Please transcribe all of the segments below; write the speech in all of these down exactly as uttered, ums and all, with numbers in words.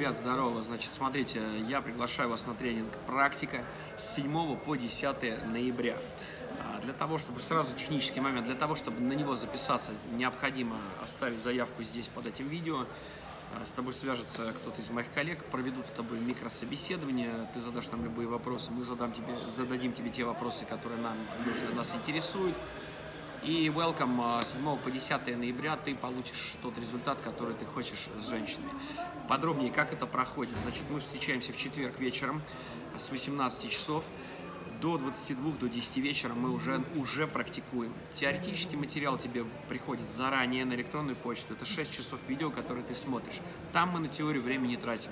Ребят, здорово. Значит, смотрите, я приглашаю вас на тренинг «Практика» с седьмого по десятое ноября. Для того, чтобы сразу технический момент, для того, чтобы на него записаться, необходимо оставить заявку здесь под этим видео. С тобой свяжется кто-то из моих коллег, проведут с тобой микрособеседование, ты задашь нам любые вопросы, мы задам тебе, зададим тебе те вопросы, которые нам нужны, нас интересуют. И welcome, с седьмого по десятое ноября ты получишь тот результат, который ты хочешь с женщинами. Подробнее, как это проходит. Значит, мы встречаемся в четверг вечером с восемнадцати часов до двадцати двух, до десяти вечера мы уже, уже практикуем. Теоретический материал тебе приходит заранее на электронную почту. Это шесть часов видео, которые ты смотришь. Там мы на теорию времени не тратим.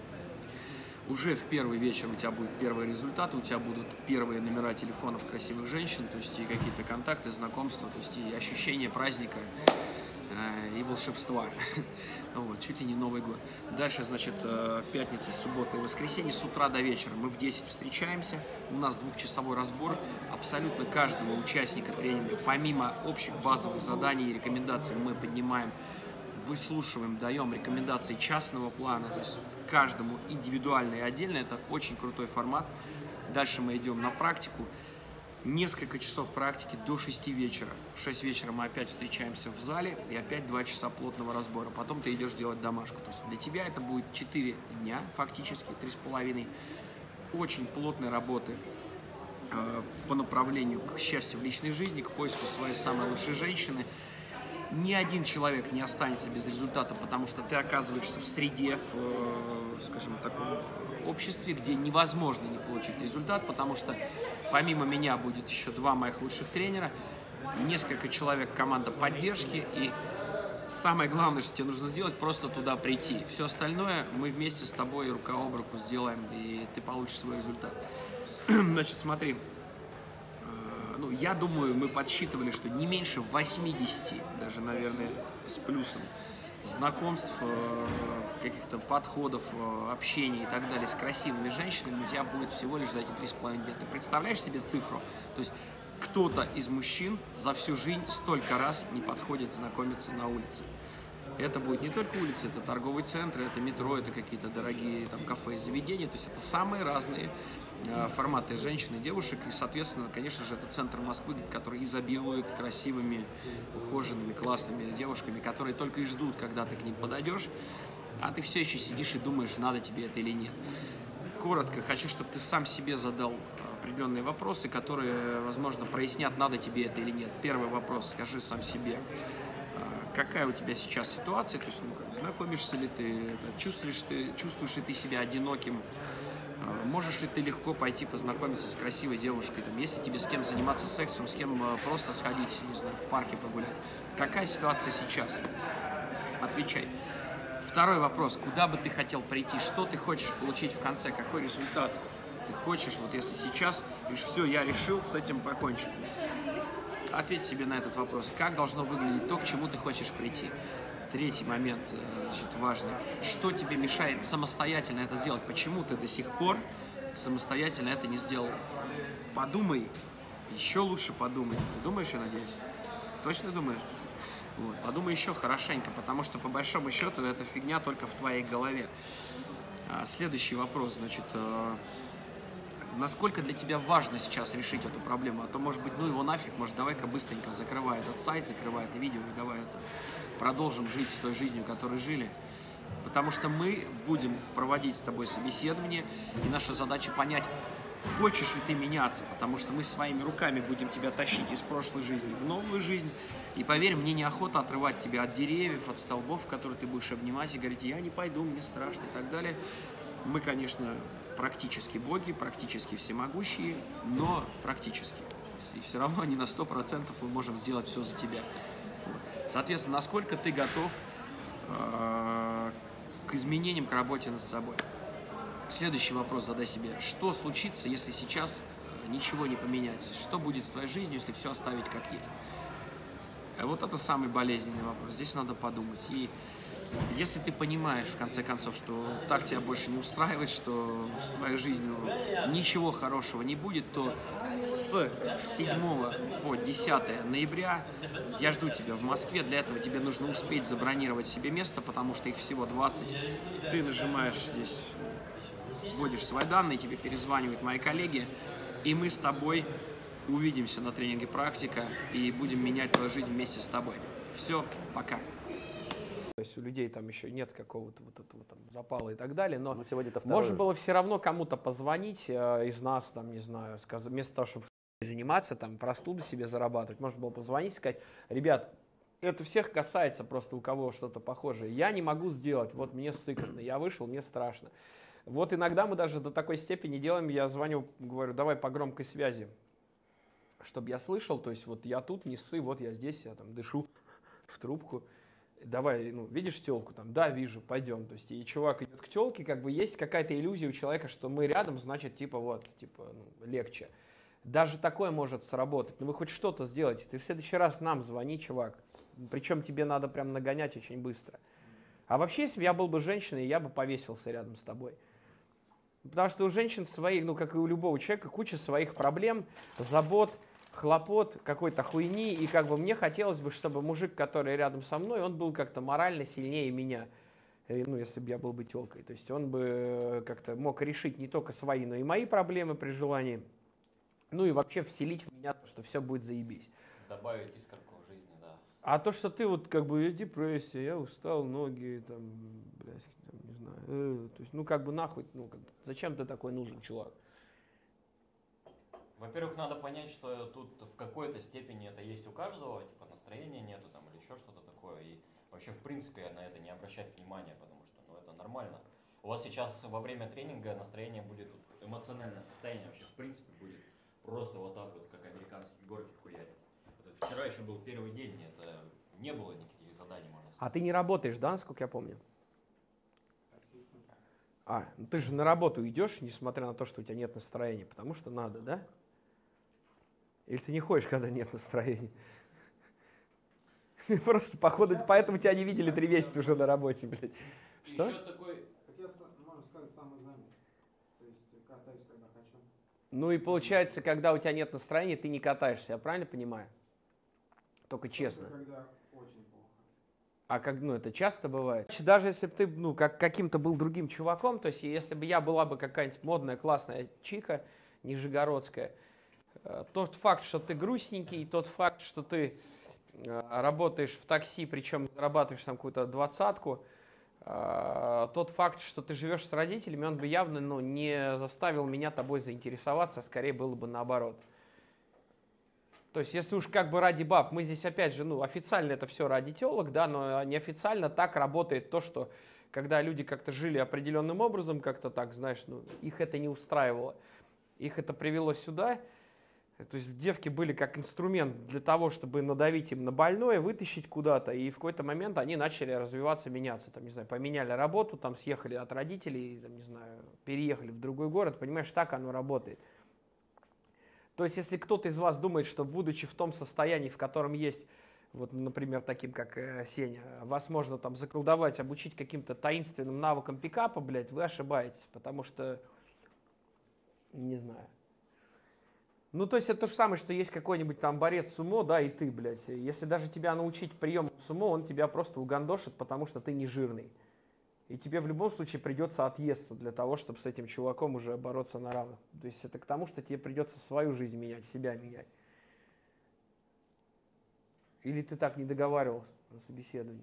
Уже в первый вечер у тебя будет первые результаты, у тебя будут первые номера телефонов красивых женщин, то есть и какие-то контакты, знакомства, то есть и ощущение праздника, э, и волшебства. Вот, чуть ли не Новый год. Дальше, значит, пятница, суббота и воскресенье с утра до вечера мы в десять встречаемся. У нас двухчасовой разбор абсолютно каждого участника тренинга. Помимо общих базовых заданий и рекомендаций мы поднимаем, выслушиваем, даем рекомендации частного плана, то есть каждому индивидуально и отдельно. Это очень крутой формат. Дальше мы идем на практику. Несколько часов практики до шести вечера. В шесть вечера мы опять встречаемся в зале и опять два часа плотного разбора. Потом ты идешь делать домашку. То есть для тебя это будет четыре дня, фактически, три с половиной. Очень плотной работы э, по направлению к счастью в личной жизни, к поиску своей самой лучшей женщины. Ни один человек не останется без результата, потому что ты оказываешься в среде, в, скажем, таком обществе, где невозможно не получить результат, потому что помимо меня будет еще два моих лучших тренера, несколько человек, команда поддержки, и самое главное, что тебе нужно сделать, просто туда прийти. Все остальное мы вместе с тобой рука об руку сделаем, и ты получишь свой результат. Значит, смотри. Ну, я думаю, мы подсчитывали, что не меньше восьмидесяти, даже, наверное, с плюсом, знакомств, каких-то подходов, общения и так далее с красивыми женщинами у тебя будет всего лишь за эти три с половиной дня. Ты представляешь себе цифру? То есть кто-то из мужчин за всю жизнь столько раз не подходит знакомиться на улице. Это будет не только улица, это торговые центры, это метро, это какие-то дорогие там кафе и заведения. То есть это самые разные э, форматы женщин и девушек. И, соответственно, конечно же, это центр Москвы, который изобилует красивыми, ухоженными, классными девушками, которые только и ждут, когда ты к ним подойдешь, а ты все еще сидишь и думаешь, надо тебе это или нет. Коротко, хочу, чтобы ты сам себе задал определенные вопросы, которые, возможно, прояснят, надо тебе это или нет. Первый вопрос, скажи сам себе. Какая у тебя сейчас ситуация, то есть, ну, как, знакомишься ли ты, это, чувствуешь, ты, чувствуешь ли ты себя одиноким, можешь ли ты легко пойти познакомиться с красивой девушкой, там, если тебе с кем заниматься сексом, с кем просто сходить, не знаю, в парке погулять. Какая ситуация сейчас? Отвечай. Второй вопрос, куда бы ты хотел прийти, что ты хочешь получить в конце, какой результат ты хочешь, вот если сейчас, говоришь, все, я решил, с этим покончить. Ответь себе на этот вопрос. Как должно выглядеть то, к чему ты хочешь прийти? Третий момент, значит, важный. Что тебе мешает самостоятельно это сделать? Почему ты до сих пор самостоятельно это не сделал? Подумай. Еще лучше подумай. Ты думаешь, я надеюсь? Точно думаешь? Вот. Подумай еще хорошенько, потому что, по большому счету, эта фигня только в твоей голове. Следующий вопрос, значит... Насколько для тебя важно сейчас решить эту проблему? А то, может быть, ну его нафиг, может, давай-ка быстренько закрывай этот сайт, закрывай это видео, и давай это продолжим жить с той жизнью, которой жили. Потому что мы будем проводить с тобой собеседование, и наша задача понять, хочешь ли ты меняться, потому что мы своими руками будем тебя тащить из прошлой жизни в новую жизнь. И поверь, мне неохота отрывать тебя от деревьев, от столбов, которые ты будешь обнимать и говорить, я не пойду, мне страшно и так далее. Мы, конечно, практически боги, практически всемогущие, но практически. И все равно не на сто процентов мы можем сделать все за тебя. Вот. Соответственно, насколько ты готов э, к изменениям, к работе над собой? Следующий вопрос задай себе. Что случится, если сейчас э, ничего не поменять? Что будет с твоей жизнью, если все оставить как есть? Вот это самый болезненный вопрос. Здесь надо подумать. И если ты понимаешь, в конце концов, что так тебя больше не устраивает, что с твоей жизнью ничего хорошего не будет, то с седьмого по десятое ноября я жду тебя в Москве. Для этого тебе нужно успеть забронировать себе место, потому что их всего двадцать. Ты нажимаешь здесь, вводишь свои данные, тебе перезванивают мои коллеги, и мы с тобой увидимся на тренинге «Практика» и будем менять твою жизнь вместе с тобой. Все, пока. То есть у людей там еще нет какого-то вот этого там запала и так далее, но, но сегодня это можно было все равно кому-то позвонить э, из нас, там, не знаю, сказать, вместо того, чтобы заниматься, там, простуду себе зарабатывать, можно было позвонить и сказать: ребят, это всех касается, просто у кого что-то похожее. Я не могу сделать, вот мне ссыкотно, я вышел, мне страшно. Вот иногда мы даже до такой степени делаем, я звоню, говорю: давай по громкой связи, чтобы я слышал, то есть вот я тут, не ссы, вот я здесь, я там дышу в трубку. Давай, ну, видишь телку там? Да, вижу, пойдем. То есть, и чувак идет к телке, как бы есть какая-то иллюзия у человека, что мы рядом, значит, типа, вот, типа, ну, легче. Даже такое может сработать. Но вы хоть что-то сделайте. Ты в следующий раз нам звони, чувак. Причем тебе надо прям нагонять очень быстро. А вообще, если бы я был бы женщиной, я бы повесился рядом с тобой. Потому что у женщин своих, ну, как и у любого человека, куча своих проблем, забот, хлопот, какой-то хуйни, и как бы мне хотелось бы, чтобы мужик, который рядом со мной, он был как-то морально сильнее меня, ну, если бы я был бы тёлкой. То есть он бы как-то мог решить не только свои, но и мои проблемы при желании, ну и вообще вселить в меня то, что все будет заебись. Добавить искорку в жизни, да. А то, что ты вот как бы депрессия, я устал, ноги, там, блядь, там, не знаю, э, то есть, ну как бы нахуй, ну как бы, зачем ты такой нужен, чувак? Во-первых, надо понять, что тут в какой-то степени это есть у каждого, типа настроения нету там или еще что-то такое, и вообще в принципе на это не обращать внимания, потому что ну, это нормально. У вас сейчас во время тренинга настроение будет, эмоциональное состояние вообще в принципе будет просто вот так вот, как американские горки хуярят. Это вчера еще был первый день, это не было никаких заданий, можно сказать. А ты не работаешь, да, насколько я помню? А, ну ты же на работу идешь, несмотря на то, что у тебя нет настроения, потому что надо, да? Или ты не ходишь, когда нет настроения? Просто, походу, поэтому тебя не видели три месяца уже на работе, блядь. Что? Еще такой... Как я, можно сказать, самозанят. То есть катаюсь, когда хочу. Ну и получается, когда у тебя нет настроения, ты не катаешься, я правильно понимаю? Только честно. Только когда очень плохо. А как, ну, это часто бывает. Даже если бы ты, ну, как каким-то был другим чуваком, то есть если бы я была бы какая-нибудь модная, классная чика, нижегородская, тот факт, что ты грустненький, тот факт, что ты работаешь в такси, причем зарабатываешь там какую-то двадцатку, тот факт, что ты живешь с родителями, он бы явно, ну, не заставил меня тобой заинтересоваться, скорее было бы наоборот. То есть, если уж как бы ради баб, мы здесь опять же, ну, официально это все ради телок, да, но неофициально так работает то, что когда люди как-то жили определенным образом, как-то так, знаешь, ну, их это не устраивало, их это привело сюда. То есть девки были как инструмент для того, чтобы надавить им на больное, вытащить куда-то, и в какой-то момент они начали развиваться, меняться, там, не знаю, поменяли работу, там, съехали от родителей, там, не знаю, переехали в другой город, понимаешь, так оно работает. То есть если кто-то из вас думает, что будучи в том состоянии, в котором есть, вот, например, таким, как э, Сеня, вас можно там заколдовать, обучить каким-то таинственным навыкам пикапа, блядь, вы ошибаетесь, потому что, не знаю. Ну, то есть это то же самое, что есть какой-нибудь там борец сумо, да, и ты, блядь. Если даже тебя научить приему сумо, он тебя просто угандошит, потому что ты не жирный. И тебе в любом случае придется отъесться для того, чтобы с этим чуваком уже бороться на равных. То есть это к тому, что тебе придется свою жизнь менять, себя менять. Или ты так не договаривался на собеседовании?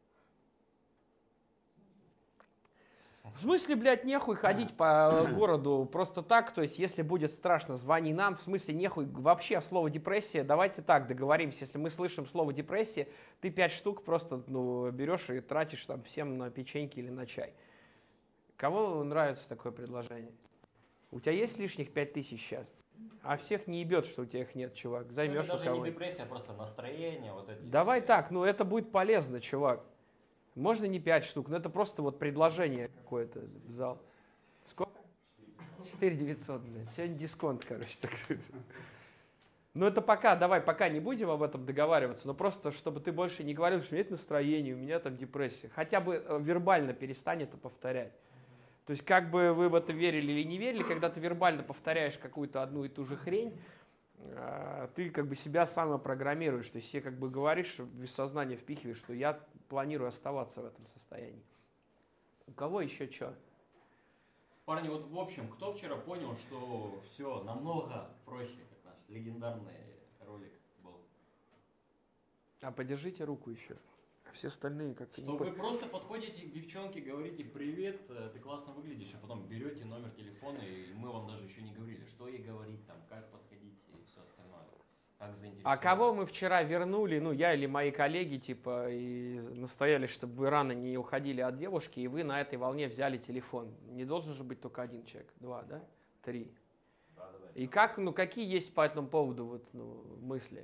В смысле, блядь, нехуй ходить по городу просто так, то есть если будет страшно, звони нам, в смысле нехуй вообще слово депрессия, давайте так договоримся, если мы слышим слово депрессия, ты пять штук просто, ну, берешь и тратишь там всем на печеньки или на чай. Кому нравится такое предложение? У тебя есть лишних пять тысяч сейчас? А всех не ебет, что у тебя их нет, чувак, займешь ну, у даже кого-нибудь. не депрессия, а просто настроение, вот эти. Давай так, ну это будет полезно, чувак. Можно не пять штук, но это просто вот предложение какое-то в зал. Сколько? четыре девятьсот, блядь. Сегодня дисконт, короче, так сказать. Ну это пока, давай, пока не будем об этом договариваться, но просто, чтобы ты больше не говорил, что у меня нет настроения, у меня там депрессия. Хотя бы э, вербально перестань это повторять. То есть как бы вы в это верили или не верили, когда ты вербально повторяешь какую-то одну и ту же хрень, э, ты как бы себя самопрограммируешь. То есть себе как бы говоришь, без сознания впихиваешь, что я планирую оставаться в этом состоянии. У кого еще что? Парни, вот в общем, кто вчера понял, что все намного проще, как наш легендарный ролик был? А подержите руку еще. Все остальные как-то Что не вы поняли. просто подходите к девчонке, говорите «Привет, ты классно выглядишь», а потом берете номер телефона, и мы вам даже еще не говорили, что ей говорить, там, как подходить и все остальное. Как заинтересовать. А кого мы вчера вернули, ну, я или мои коллеги, типа, и настояли, чтобы вы рано не уходили от девушки, и вы на этой волне взяли телефон. Не должен же быть только один человек, два, да? Три. Да, да, да. И как, ну, какие есть по этому поводу вот, ну, мысли?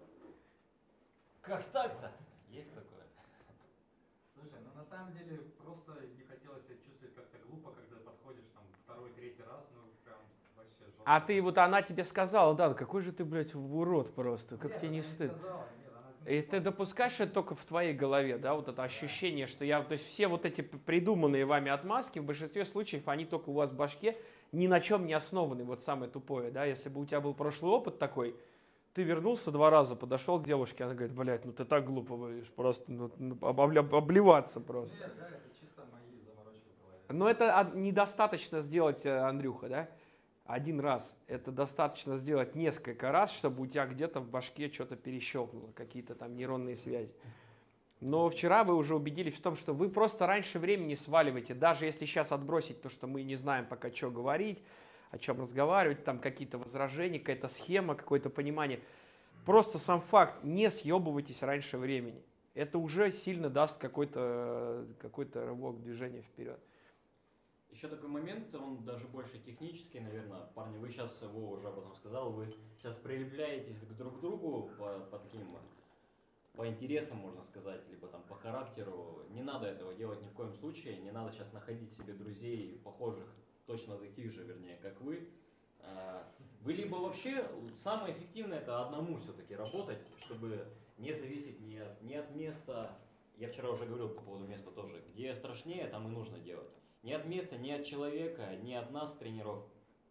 Как так-то? Есть такое? Слушай, ну на самом деле просто не хотелось себя чувствовать как-то глупо, когда подходишь там второй, третий раз, ну прям вообще жестко. А ты вот, она тебе сказала, да, какой же ты, блядь, урод просто, как Нет, тебе не она стыд? сказала, нет, она- И ты допускаешь это только в твоей голове, да, вот это ощущение, что я, то есть все вот эти придуманные вами отмазки, в большинстве случаев, они только у вас в башке ни на чем не основаны, вот самое тупое, да, если бы у тебя был прошлый опыт такой, ты вернулся два раза, подошел к девушке, она говорит, блядь, ну ты так глупо выглядишь, просто ну, ну, обля- обливаться просто. Нет, да, это чисто мои заморочки в голове. Но это а, недостаточно сделать, э, Андрюха, да, один раз. Это достаточно сделать несколько раз, чтобы у тебя где-то в башке что-то перещелкнуло, какие-то там нейронные связи. Но вчера вы уже убедились в том, что вы просто раньше времени сваливаете, даже если сейчас отбросить то, что мы не знаем пока, что говорить, о чем разговаривать, там какие-то возражения, какая-то схема, какое-то понимание. Просто сам факт, не съебывайтесь раньше времени. Это уже сильно даст какой-то какой-то рывок движения вперед. Еще такой момент, он даже больше технический, наверное. Парни, вы сейчас, Вова уже об этом сказал, вы сейчас прилепляетесь к друг другу по, по таким, по интересам, можно сказать, либо там по характеру. Не надо этого делать ни в коем случае. Не надо сейчас находить себе друзей, похожих, точно таких же, вернее, как вы. Вы либо вообще, самое эффективное это одному все-таки работать, чтобы не зависеть ни от, ни от места. Я вчера уже говорил по поводу места тоже. Где страшнее, там и нужно делать. Ни от места, ни от человека, ни от нас, тренеров.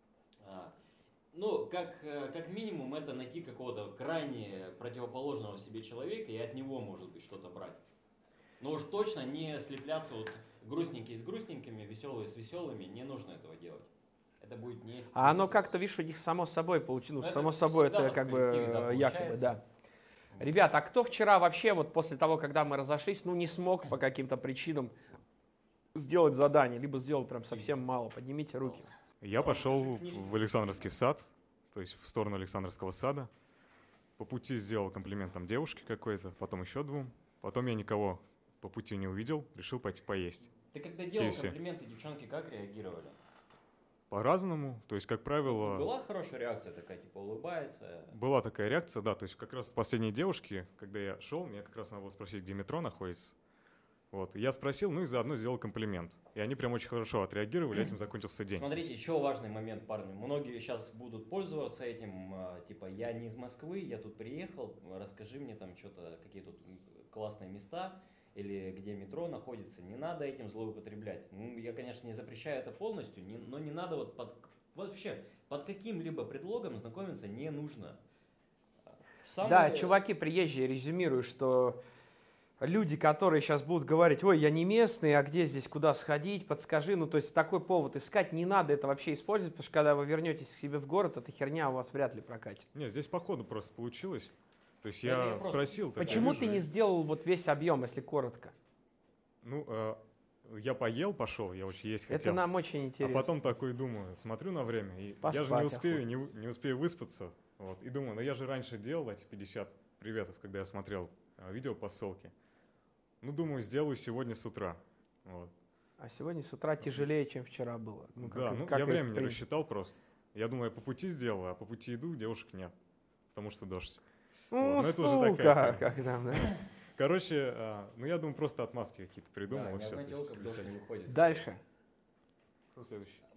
Ну, как, как минимум, это найти какого-то крайне противоположного себе человека и от него, может быть, что-то брать. Но уж точно не слепляться вот грустненькие с грустненькими, веселые с веселыми, не нужно этого делать. Это будет не... А оно как-то, видишь, у них само собой получилось. Ну, само собой, это как бы якобы, да. Ребят, а кто вчера вообще, вот после того, когда мы разошлись, ну не смог по каким-то причинам сделать задание, либо сделал прям совсем мало? Поднимите руки. Я пошел в Александровский сад, то есть в сторону Александровского сада. По пути сделал комплимент там девушке какой-то, потом еще двум. Потом я никого по пути не увидел, решил пойти поесть. Ты когда делал кей эф си. комплименты, девчонки как реагировали? По-разному, то есть, как правило... Была хорошая реакция такая, типа улыбается? Была такая реакция, да, то есть как раз последние девушки, когда я шел, мне как раз надо было спросить, где метро находится. Вот, я спросил, ну и заодно сделал комплимент. И они прям очень хорошо отреагировали, этим закончился день. Смотрите, еще важный момент, парни. Многие сейчас будут пользоваться этим, типа, я не из Москвы, я тут приехал, расскажи мне там что-то, какие тут классные места, или где метро находится. Не надо этим злоупотреблять. Ну, я, конечно, не запрещаю это полностью, не, но не надо вот под, вообще под каким-либо предлогом знакомиться не нужно. Самое... Да, чуваки приезжие, резюмирую, что люди, которые сейчас будут говорить, ой, я не местный, а где здесь, куда сходить, подскажи, ну то есть такой повод искать, не надо это вообще использовать, потому что когда вы вернетесь к себе в город, эта херня у вас вряд ли прокатит. Нет, здесь по ходу просто получилось. То есть Это я я просто- спросил... так я Почему вижу, ты не и- сделал вот весь объем, если коротко? Ну, э, я поел, пошел, я очень есть Это хотел. нам очень А интересно. потом такой думаю, смотрю на время, и я Поспать же не успею, охота. не, у- не успею выспаться. Вот, и думаю, ну я же раньше делал эти пятьдесят приветов, когда я смотрел э, видео по ссылке. Ну, думаю, сделаю сегодня с утра. Вот. А сегодня с утра тяжелее, чем вчера было. Ну, как да, и- ну как я и время не при- рассчитал просто. Я думаю, я по пути сделал, а по пути иду, девушек нет, потому что дождь. Ну, Вот, ну, это уже сука, такая как там, да? Короче, а, ну я думаю, просто отмазки какие-то Да, придумал, и ни все. одна телка в дождь не выходит. Дальше. Кто следующий?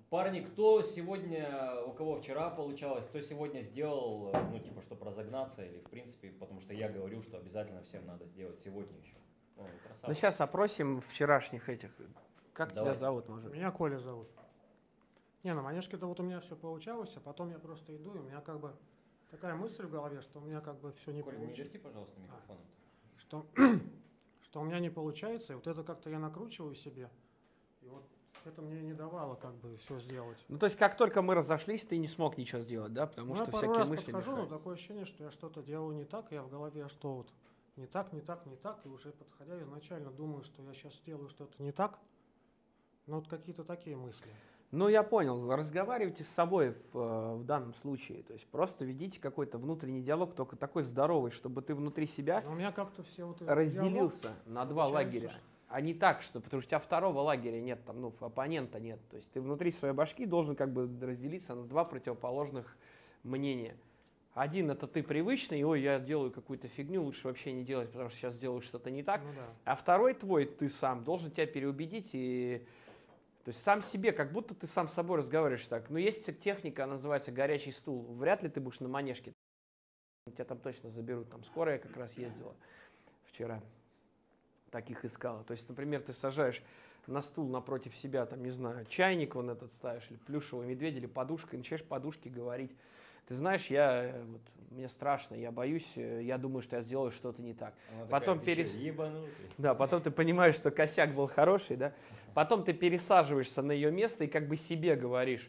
Парни, кто сегодня, у кого вчера получалось, кто сегодня сделал, ну, типа, чтобы разогнаться, или, в принципе, потому что я говорю, что обязательно всем надо сделать сегодня еще. Ну, Ну, сейчас опросим вчерашних этих. Как Давай. тебя зовут, может? Меня Коля зовут. Не, на манежке-то вот у меня все получалось, а потом я просто иду, и у меня как бы такая мысль в голове, что у меня как бы все не Коля, не получается. верти, пожалуйста, микрофон. Что, что у меня не получается, и вот это как-то я накручиваю себе. И вот это мне не давало как бы все сделать. Ну, то есть, как только мы разошлись, ты не смог ничего сделать, да? Потому Ну, я что пару всякие раз мысли подхожу, но мешают. такое ощущение, что я что-то делаю не так, и я в голове, а что вот не так, не так, не так, и уже подходя изначально думаю, что я сейчас сделаю что-то не так. Ну, вот какие-то такие мысли. Ну, я понял. Разговаривайте с собой в, э, в данном случае. То есть, просто ведите какой-то внутренний диалог, только такой здоровый, чтобы ты внутри себя Но у меня как-то все вот этот разделился диалог, на два получается, лагеря. что- А не так, что, потому что у тебя второго лагеря нет, там, ну, оппонента нет. То есть ты внутри своей башки должен как бы разделиться на два противоположных мнения. Один — это ты привычный, ой, я делаю какую-то фигню, лучше вообще не делать, потому что сейчас делаю что-то не так. Ну да. А второй твой, ты сам, должен тебя переубедить и... То есть сам себе, как будто ты сам с собой разговариваешь так. Но есть техника, она называется горячий стул. Вряд ли ты будешь на манежке. Тебя там точно заберут. Там скорая как раз ездила вчера. Таких искала. То есть, например, ты сажаешь на стул напротив себя, там, не знаю, чайник вон этот ставишь, или плюшевый медведь, или подушка, и начинаешь подушке говорить. Ты знаешь, я, э, вот, мне страшно, я боюсь, э, я думаю, что я сделаю что-то не так. Она Потом такая, «Ты перес- чё, ебанутый?» Да, потом ты понимаешь, что косяк был хороший, да. Потом ты пересаживаешься на ее место и как бы себе говоришь,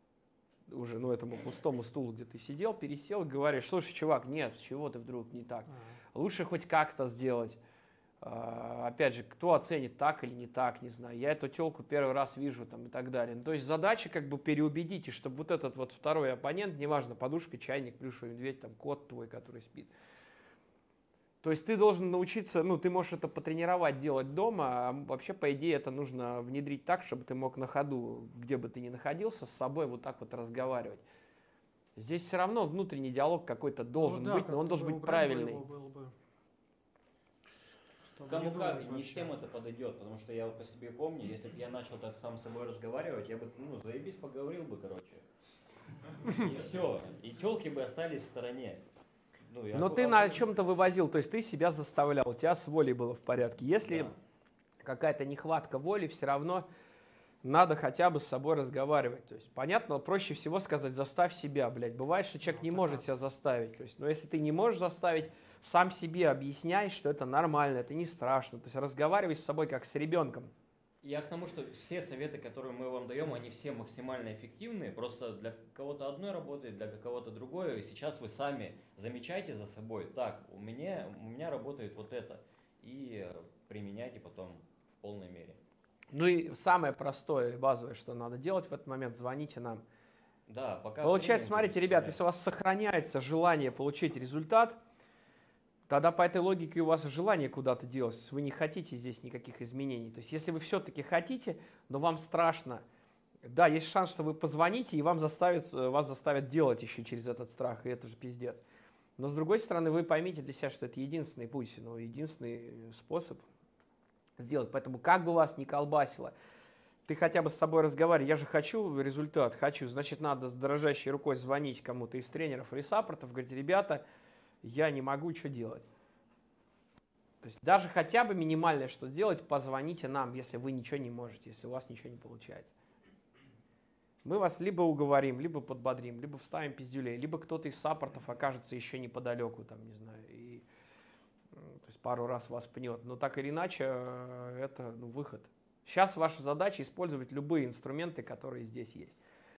уже, ну, этому пустому стулу, где ты сидел, пересел, и говоришь: слушай, чувак, нет, с чего ты вдруг не так? А, Лучше хоть как-то сделать. А, опять же, кто оценит, так или не так, не знаю. Я эту телку первый раз вижу, там, и так далее. Ну, то есть задача как бы переубедить, и чтобы вот этот вот второй оппонент, неважно, подушка, чайник, плюшевый медведь, там, кот твой, который спит. То есть ты должен научиться, ну, ты можешь это потренировать, делать дома, а вообще, по идее, это нужно внедрить так, чтобы ты мог на ходу, где бы ты ни находился, с собой вот так вот разговаривать. Здесь все равно внутренний диалог какой-то должен ну да, быть, но он как-то должен бы быть убрать бы правильный. его было бы, чтобы Кому не как, думать не вообще. всем это подойдет, потому что я вот по себе помню, если бы я начал так сам с собой разговаривать, я бы, ну, заебись, поговорил бы, короче. И все, и телки бы остались в стороне. Ну, я Но ку- ты а на вы- чем-то вывозил, то есть ты себя заставлял, у тебя с волей было в порядке. Если Да. какая-то нехватка воли, все равно надо хотя бы с собой разговаривать. То есть, понятно, проще всего сказать: заставь себя, блядь. Бывает, что человек Ну, не это может да. себя заставить. То есть, но если ты не можешь заставить, сам себе объясняй, что это нормально, это не страшно. То есть разговаривай с собой как с ребенком. Я к тому, что все советы, которые мы вам даем, они все максимально эффективные. Просто для кого-то одной работает, для кого-то другое. И сейчас вы сами замечайте за собой: так, у меня, у меня работает вот это. И э, применяйте потом в полной мере. Ну и самое простое и базовое, что надо делать в этот момент: звоните нам. Да, пока Получается, тренинг смотрите, будет, ребят, да. если у вас сохраняется желание получить результат, тогда по этой логике у вас желание куда-то делать. Вы не хотите здесь никаких изменений. То есть если вы все-таки хотите, но вам страшно, да, есть шанс, что вы позвоните, и вам заставят, вас заставят делать еще через этот страх, и это же пиздец. Но с другой стороны, вы поймите для себя, что это единственный путь, ну, единственный способ сделать. Поэтому как бы вас ни колбасило, ты хотя бы с собой разговаривай: я же хочу результат, хочу, значит, надо с дрожащей рукой звонить кому-то из тренеров или саппортов, говорить: ребята, я не могу, что делать. То есть даже хотя бы минимальное что сделать, позвоните нам, если вы ничего не можете, если у вас ничего не получается. Мы вас либо уговорим, либо подбодрим, либо вставим пиздюлей, либо кто-то из саппортов окажется еще неподалеку, там, не знаю, и то есть пару раз вас пнет. Но так или иначе, это, ну, выход. Сейчас ваша задача использовать любые инструменты, которые здесь есть.